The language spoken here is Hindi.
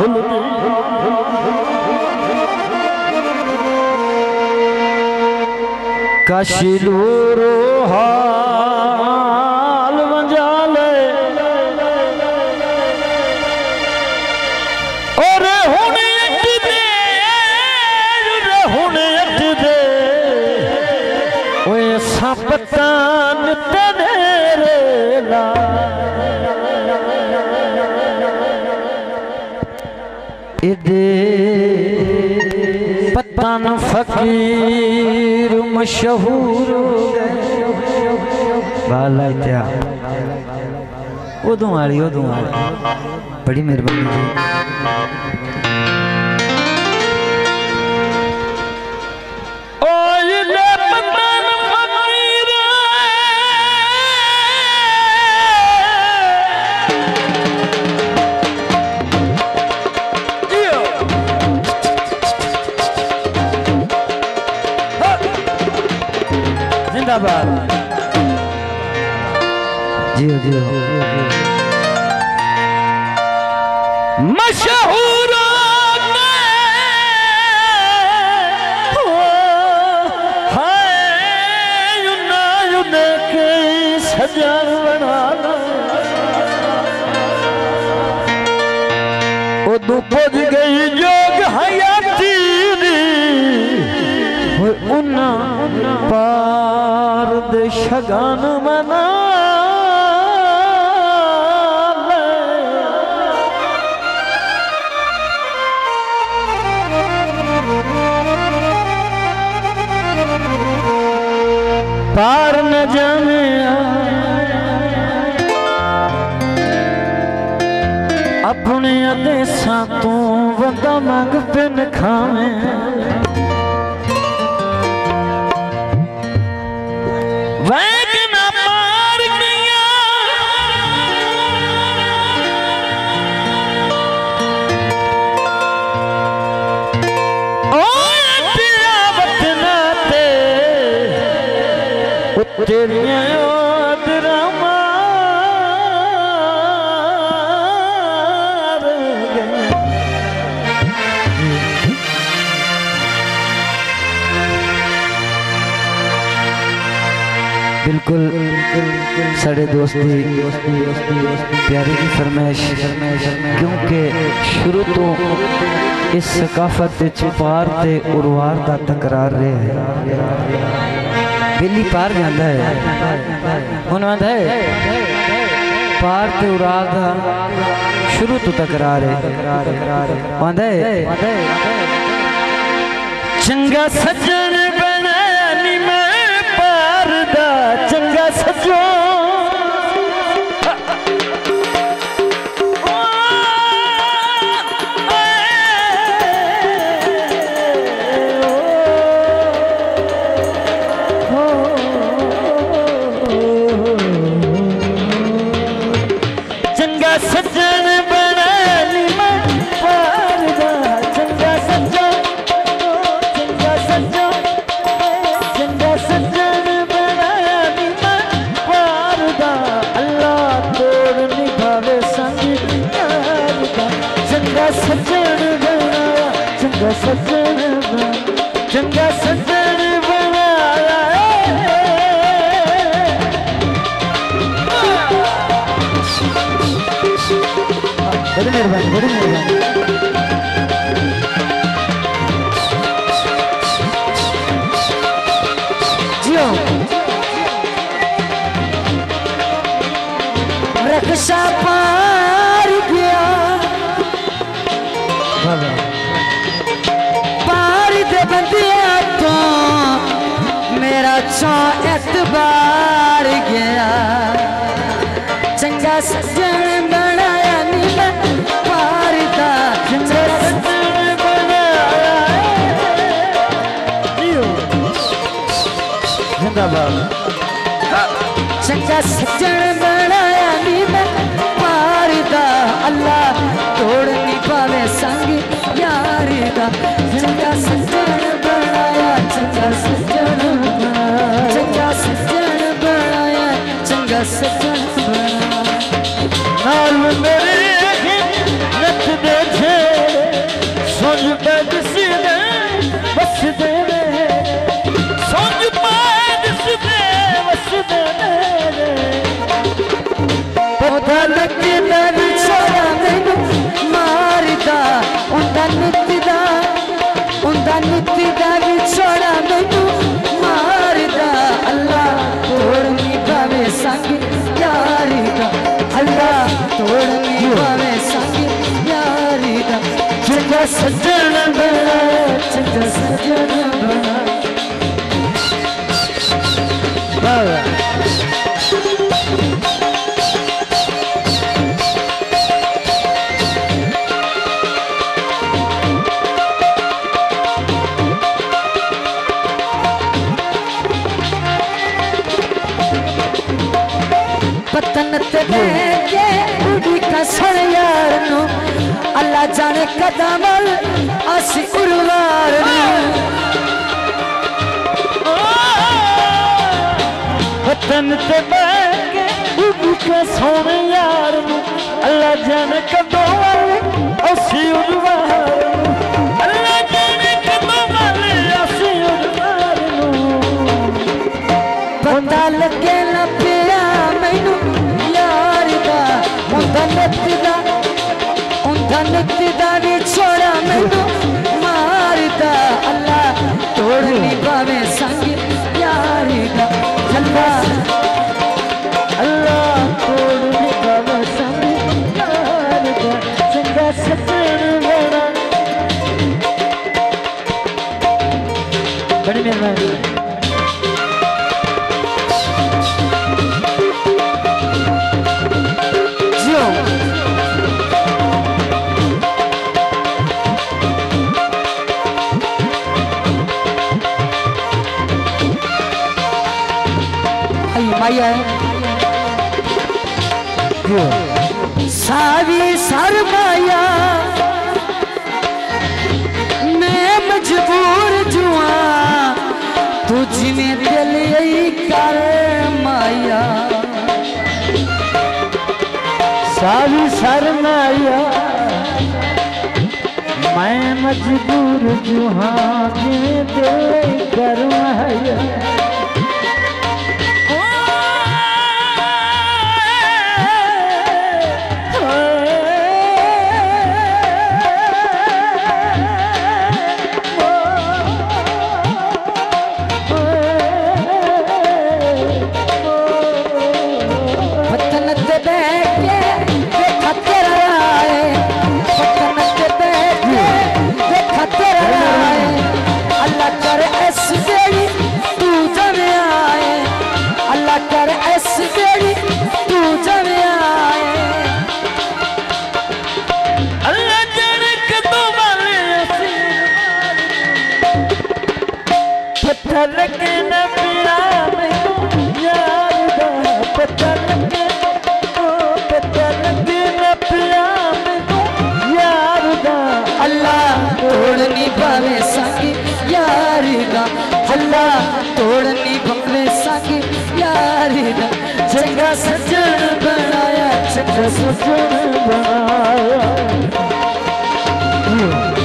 काशिलूरो हाल मंजाले और हुने अट दे ओए सापतान तेरे ला इदे पतन फकीर मशहूर बाला क्या उदों वाली बड़ी मेहरबानी जी। जियो जियो मशहूर सजन बना उदू पुज गई जोग हयाती उन्ना पार दे शगान मना पार न जाने अपने आदेशा तू बंदा मंग पिन खावे बिल्कुल साढ़े दोस्ती प्यारे की फरमाइश क्योंकि शुरू तो इस सकाफत पार ते उरवार का तकरार रहे है बिल्ली पार जाता है हुन आंदा है पार ते उरार दा शुरू तो तकरार है आंदा है चंगा सज्जन बनाया नी मैं पार दा चंगा सज्जो सज्जन बनानी मैं पार दा चंगा सज्जो चंगा सज्जो चंगा सज्जन बनानी मैं पार दा अल्लाह तोड़ निभावे संग यार दा चंगा सज्जन बनाया चंगा सज्जन चंगा सज्जन बनाया बड़ी मेहरबानी जियो रक्षा पार गया पार दे बंदिया तो मेरा चौ एतबार गया चंगा सज्जन बनाया नी मैं पार दा चंगा सज्जन बनाया जिंदाबाद चंगा सज्जन बनाया नी मैं पार दा अल्लाह तोड़ नहीं पावे संग यार दा चंगा सज्जन बनाया चंगा सज्जन बनाया चंगा सज्जन बनाया चंगा सज्जन बनाया नाल मेरे नच दे छे दा विछोड़ा मैनू मारदा अल्लाह तोड़ नहीं पावे संग यारी दा अल्लाह तोड़ नहीं पावे संग यारी दा चंगा सजन बना चंगा सजन बना पतन ते बैठे उड़ी कसण यार नो अल्लाह जाने कदम असी उड़वार पतन ते बैठे उड़ी कसण यार नो अल्लाह जाने कदम असी उड़वार अल्लाह जाने कदम असी उड़वार पता लगे ना पिया मैनू यार दा उंदा नित दा विछोड़ा मैनू मारदा अल्लाह तोड़ नहीं पावे संग यारी दा अल्लाह तोड़ नहीं पावे संग यारी दा चंगा सजन बना बड़ी मेहरबानी सावी सरमाया मैं मजबूर जुआ तुझ में दिल यही कर माया सावी सरमाया मैं मजबूर जुआ में दिल कर माया लगे न पिया मैनू यार दा पता लगे न पिया मैनू यार दा अल्लाह तोड़ नहीं पावे संग यारी दा अल्लाह तोड़ नहीं पावे संग यारी दा चंगा सजन बनाया चंगा सजन बनाया